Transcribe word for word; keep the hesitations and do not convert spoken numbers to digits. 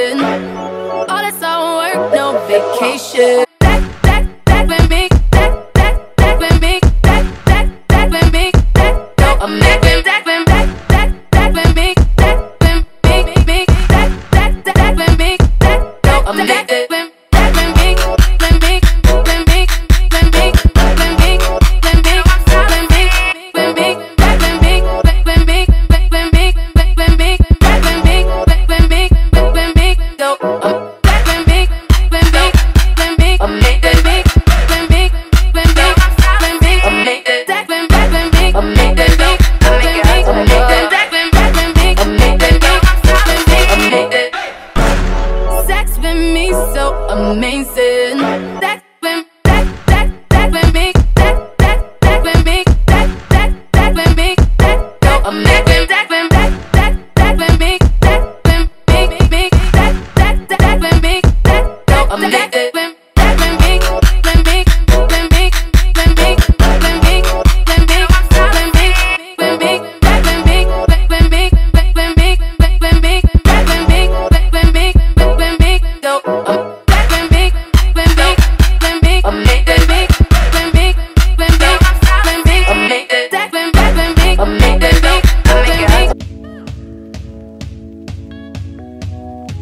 amazing. All this all work, no vacation. Back, back, back with me, back, back, back with me, back, back, back with me, back, no amazing. Back, back, back, back with me, back with me, me, back, back, back with me, back, no amazing. Back with me, with me, with me, with me, with me, with me, with me, with me, back with me, with me, with me, with me, with me, back with me, with me, with me, go. Back with me, with me, with me, with me, with me, with me, with me, amazing. Back with back with me, amazing. Back with back with me, amazing. Sex with me so amazing. Sex